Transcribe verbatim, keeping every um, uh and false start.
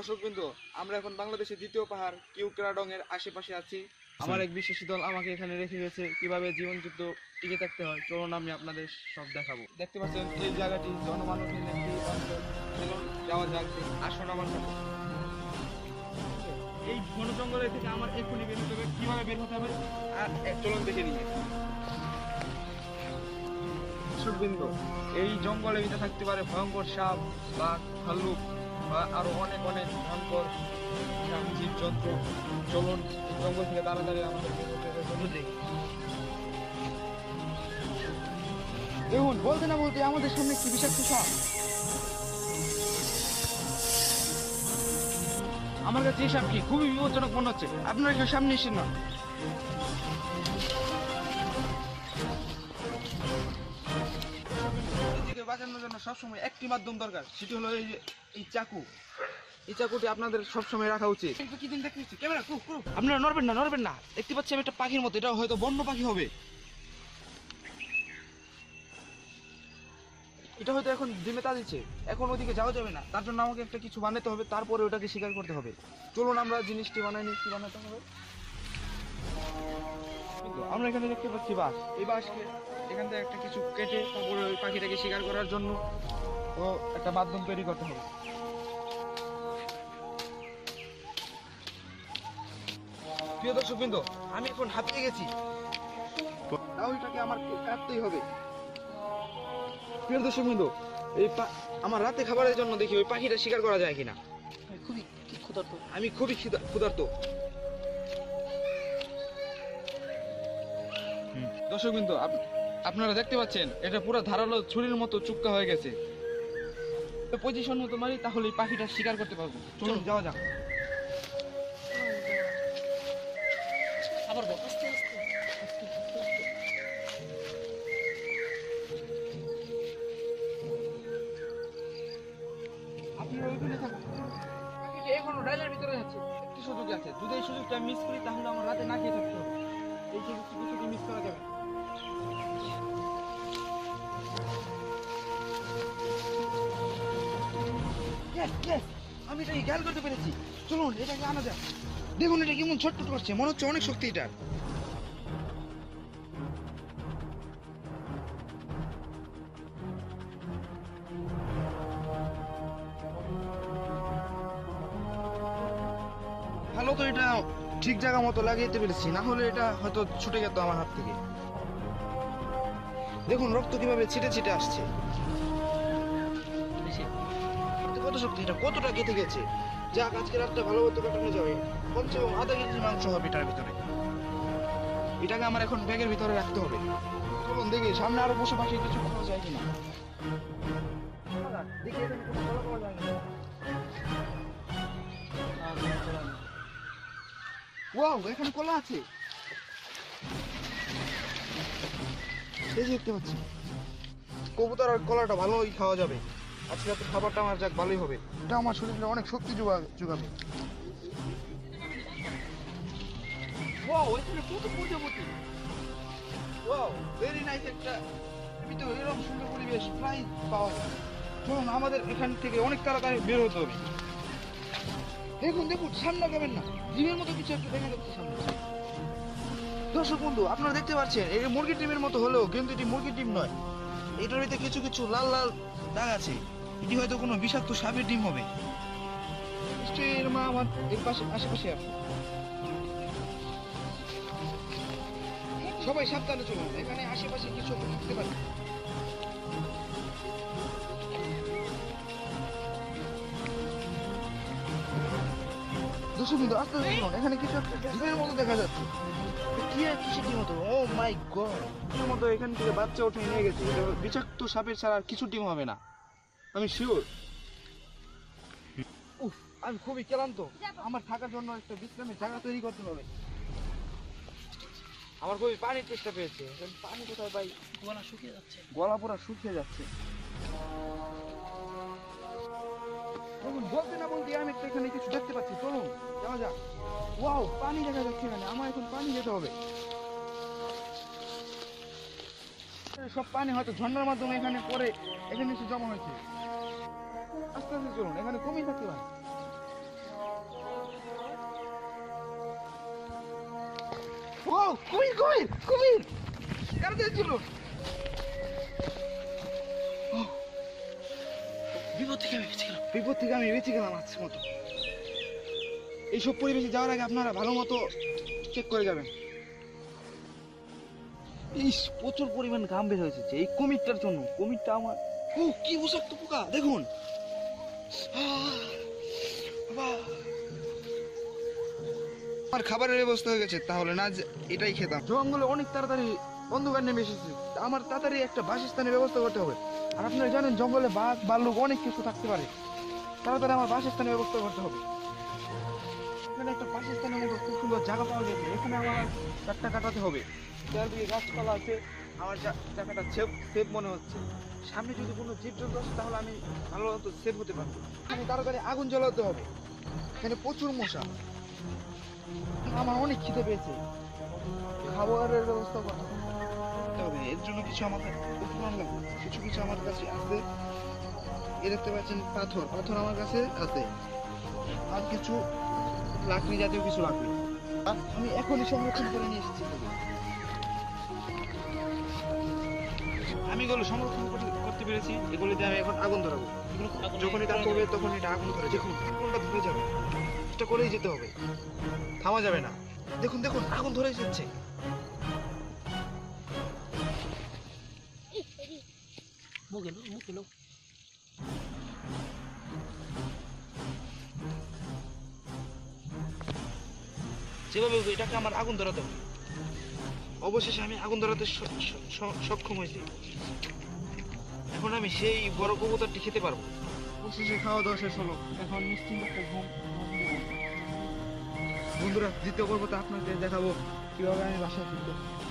দর্শকবৃন্দ, আমরা এখন বাংলাদেশের দ্বিতীয় পাহাড় কিউক্রাডং এর আশেপাশে আছি। আমার এক বিশেষী দল আমাকে এখানে রেখে গেছে কিভাবে জীবন যুদ্ধ টিকে থাকতে হয়। চলুন আমি আপনাদের সব দেখাবো। দেখতে পাচ্ছেন এই জায়গাটি জনমানবহীন একটি অঞ্চল। চলুন যাওয়া যাক, আসুন আমার সাথে। এই ঘন জঙ্গলের থেকে আমার এক্ষুনি বের হতে হবে, কিভাবে বের হতে হবে আর চলুন দেখে নিয়ে। দর্শকবৃন্দ, এই জঙ্গলের ভিতরে থাকতে পারে ভয়ঙ্কর সাপ, বাঘ, ভাল্লুক বা আরো অনেক অনেক ভয়ঙ্কর জীবজন্তু। চলুন এই জঙ্গল থেকে তাড়াতাড়ি আমাদের দেখুন, বলতে না বলতে আমাদের সামনে একটি বিষাক্ত সাপ। আমার কাছে এই সাপটি খুবই বিপজ্জনক মনে হচ্ছে, আপনারা কেউ সামনে এসেন না। নিজেকে বাঁচানোর জন্য সবসময় একটি মাধ্যম দরকার, সেটি হলো এই এই চাকু। এই চাকুটি আপনাদের সবসময় রাখা উচিত। আপনারা নড়বেন না, নড়বেন না। দেখতে পাচ্ছি আমি একটা পাখির মতো, এটা হয়তো বন্য পাখি হবে। এটা হয়তো এখন ডিমে তা দিচ্ছে, এখন ওইদিকে যাওয়া যাবে না। তার জন্য আমাকে একটা কিছু বানাতে হবে, তারপরে ওটাকে শিকার করতে হবে। চলুন আমরা জিনিসটি বানাই নি। কি বানাতে হবে? আমরা এখানে দেখতে পাচ্ছি বাঁশ। এই বাঁশকে এখান থেকে একটা কিছু কেটে তারপরে ওই পাখিটাকে শিকার করার জন্য ও একটা মাধ্যম তৈরি করতে হবে। প্রিয় দর্শকবৃন্দ, আমি এখন হাঁপিয়ে গেছি, তাও এটাকে আমার কাটতেই হবে। প্রিয় দর্শকবৃন্দ, এই আমার রাতে খাবারের জন্য দেখি ওই পাখিটা শিকার করা যায় কিনা। খুবই ক্ষুধার্ত, আমি খুবই ক্ষুধার্ত। দর্শকবৃন্দ, আপনারা দেখতে পাচ্ছেন এটা পুরো ধারালো ছুরির মতো চুক্কা হয়ে গেছে। পজিশন মতো মারি, তাহলে এই পাখিটা শিকার করতে পারবো। চলুন যাওয়া যাক। আবার আস্তে আস্তে আপনারা ওইখানে থাকুন। পাখিটা এখনো ডালের ভিতরে যাচ্ছে। একটি সুযোগ আছে, যদি এই সুযোগটা মিস করি তাহলে আমার রাতে না খেয়ে থাকতে হবে। এই সুযোগটি মিস করা যাবে। আমি এটাকে খেয়াল করতে পেরেছি। চলুন এটাকে আনা যাক। দেখুন এটা কেমন ছটফট করছে, মনে হচ্ছে অনেক শক্তি এটার। ভালো তো এটা ঠিক জায়গা মতো লাগিয়ে পেরেছি, না হলে এটা হয়তো ছুটে যেত আমার হাত থেকে। দেখুন রক্ত কিভাবে ছিটে ছিটে আসছে। কত শক্তি, এটা কতটা কেটে গেছে। যাক, আজকে রাতটা ভালো মতো কাটানো যাবে। কমসে কম আধা কেজি মাংস হবে এটার ভিতরে। এটাকে আমার এখন ব্যাগের ভিতরে রাখতে হবে। চলুন দেখি সামনে আরো পশু পাখি কিছু পাওয়া যায় কিনা। দেখি এখানে কোনো কলা পাওয়া যায় না। ওয়াও, এখানে কলা আছে। এই যে দেখতে পাচ্ছি কবুতর আর কলাটা ভালোই খাওয়া যাবে। আজকে রাতে খাবারটা আমার যাক ভালোই হবে। এটা আমার শরীরে অনেক শক্তি যোগাবে। ওয়াও, এখানে কত প্রজাপতি। Wow, very nice. একটা তো এরকম সুন্দর পরিবেশ প্রায় পাওয়া যায়। চলুন আমাদের এখান থেকে অনেক তাড়াতাড়ি বের হতে হবে। দেখুন দেখুন, সামনে যাবেন না, ডিমের মতো কিছু একটা দেখা যাচ্ছে সামনে। দর্শক বন্ধু, আপনারা দেখতে পাচ্ছেন এই মুরগির ডিমের মতো হলেও কিন্তু এটি মুরগির ডিম নয়। এটার ভিতরে কিছু কিছু লাল লাল দাগ আছে। এটি হয়তো কোনো বিষাক্ত সাপের ডিম হবে। নিশ্চয়ই এর মা আমার এর পাশে আশেপাশে আছে। সবাই সাবধানে চলুন, এখানে আশেপাশে কিছু থাকতে পারে। দর্শক বন্ধু, আস্তে আস্তে চলুন, এখানে কিছু একটা ডিমের মতো দেখা যাচ্ছে। কি আর কিসের ডিম মতো? ও মাই গড, ডিমের মতো এখান থেকে বাচ্চা উঠে নিয়ে গেছে। বিষাক্ত সাপের ছাড়া আর কিছু ডিম হবে না, আমি শিওর। উফ, আমি খুবই ক্লান্ত। আমার থাকার জন্য একটা বিশ্রামের জায়গা তৈরি করতে হবে। আমার খুবই পানির চেষ্টা পেয়েছে। পানি কোথায় পাই? গলা শুকিয়ে যাচ্ছে, গলা পুরো শুকিয়ে যাচ্ছে। দেখুন, বলতে না বলতে আমি একটা এখানে কিছু দেখতে পাচ্ছি। চলুন যাওয়া যাক। ওয়াও, পানি দেখা যাচ্ছে এখানে। আমার এখন পানি যেতে হবে। সব পানি হয়তো ঝর্ণার মাধ্যমে এখানে পরে এখানে এসে জমা হয়েছে। আস্তে আস্তে চলুন, এখানে কমই থাকতে পারে। ও কুমির কুমির কুমির তাড়াতাড়ি চলুন। ও, বিপদ থেকে আমি বেঁচে গেলাম বিপদ থেকে আমি বেঁচে গেলাম আজকের মতো। এইসব পরিবেশে যাওয়ার আগে আপনারা ভালো মতো চেক করে যাবেন। ইস, প্রচুর পরিমাণ ঘাম বের হয়েছে এই কুমিরটার জন্য। কুমিরটা আমার, ও কি বিষাক্ত পোকা দেখুন। আহ, বাহ। আমার খাবারের ব্যবস্থা হয়ে গেছে, তাহলে না যে এটাই খেতাম। জঙ্গলে অনেক তাড়াতাড়ি অন্ধকার নেমে এসেছে, আমার তাড়াতাড়ি একটা বাসস্থানের ব্যবস্থা করতে হবে। আর আপনারা জানেন জঙ্গলে বাঘ ভাল্লুক অনেক কিছু থাকতে পারে, তাড়াতাড়ি আমার বাসস্থানের ব্যবস্থা করতে হবে। এখানে একটা বাসস্থানের মতো খুব সুন্দর জায়গা পাওয়া গেছে, এখানে আমার চারটা কাটাতে হবে। চারদিকে গাছপালা আছে, আমার জা- জায়গাটা সেফ সেফ মনে হচ্ছে। সামনে যদি কোনো জীবজন্তু আসে তাহলে আমি ভালো মতো সেফ হতে পারবো। এখানে তাড়াতাড়ি আগুন জ্বালাতে হবে, এখানে প্রচুর মশা। আমার অনেক খিদে পেয়েছে, খাবারের ব্যবস্থা করতে হবে। এর জন্য কিছু আমাদের উপকরণ লাগবে, কিছু কিছু আমার কাছে আছে। এ দেখতে পাচ্ছেন পাথর, পাথর আমার কাছে আছে। আর কিছু লাকড়ি জাতীয় কিছু লাগবে, আমি এখনই সংরক্ষণ করে নিয়ে এসেছি। আমি এগুলো সংরক্ষণ করতে- করতে পেরেছি, এগুলো দিয়ে আমি এখন আগুন ধরাবো। যখন এটা করবে তখন এটা আগুন ধরে, দেখুন আগুনটা ধরে যাবে, চেষ্টা করেই যেতে হবে, থামা যাবে না। দেখুন দেখুন আগুন ধরে যাচ্ছে। যেভাবে হোক এটাকে আমার আগুন ধরাতে হবে। অবশেষে আমি আগুন ধরাতে স- স- স- সক্ষম হয়েছি। এখন আমি সেই বড় কবুতরটি খেতে পারবো। অবশেষে খাওয়া দাওয়া শেষ হলো, এখন নিশ্চিন্ত একটা ঘুম ঘুম দেবো। বন্ধুরা, দ্বিতীয় পর্বতে আপনাদের দেখাবো কিভাবে আমি বাসায় ফিরবো।